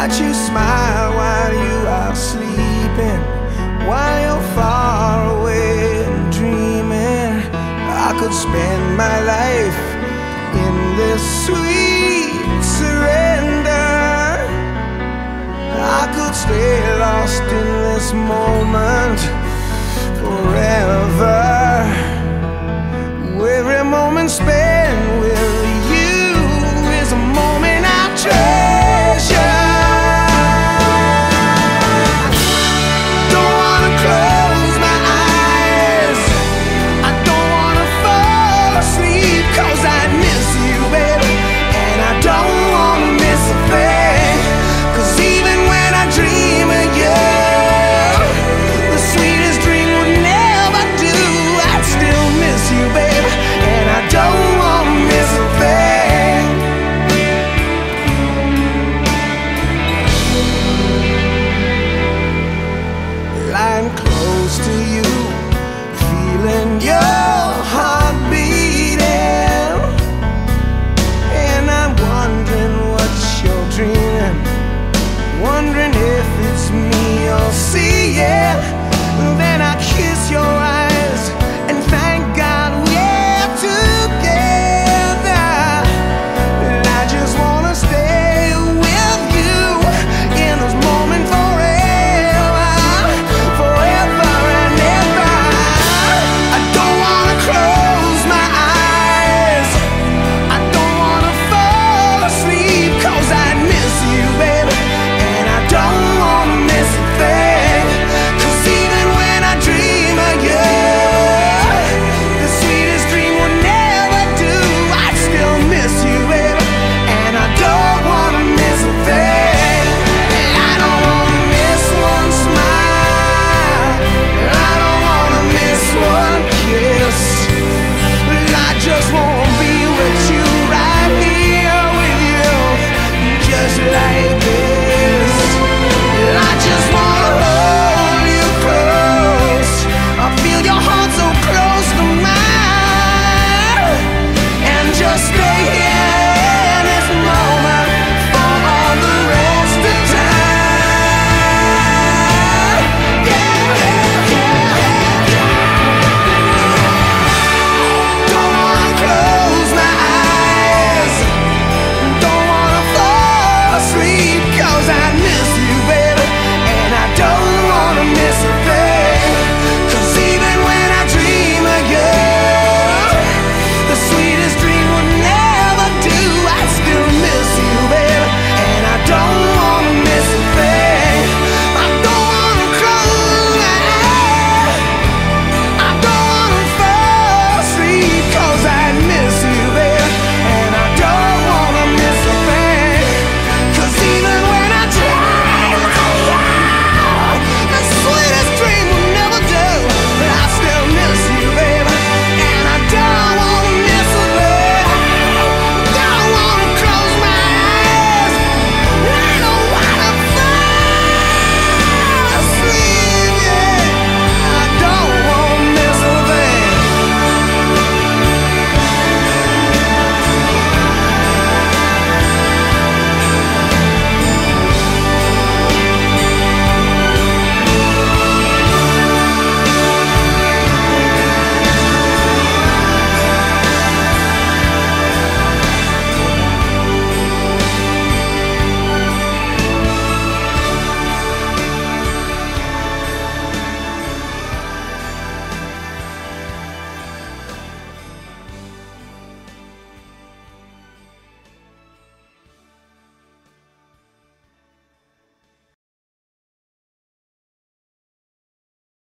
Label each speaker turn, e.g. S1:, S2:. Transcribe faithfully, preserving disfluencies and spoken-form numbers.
S1: watch you smile while you are sleeping, while you're far away and dreaming. I could spend my life in this sweet surrender. I could stay lost in this moment forever. Every moment spent with you is a moment I treasure. Don't wanna close my eyes, I don't wanna fall asleep, 'cause I miss you, baby, and I don't wanna miss a thing. 'Cause even when I dream of you, the sweetest dream would never do. I'd still miss you, baby, and I don't wanna miss a thing. Lying close to you, feeling your heart beating, and I'm wondering what you're dreaming, wondering if it's me you're seeing. Then I kiss your eyes and thank God we're together. And I just wanna stay with you in this moment forever, forever and ever. I don't wanna close my eyes, I don't wanna fall asleep, 'cause I miss you, baby, and I don't wanna miss a thing. 'Cause even when I dream of you, the sweetest dream will never do. I still miss you, baby, and I don't wanna miss a thing. I don't wanna miss one smile, I don't wanna miss one kiss. I just wanna be with you, right here with you, just like this. I just wanna hold you close, I feel your heart so close to mine, and just stay here in this moment for all the rest of time. Yeah, yeah, yeah, yeah. Don't wanna close my eyes, don't wanna fall asleep, 'cause I miss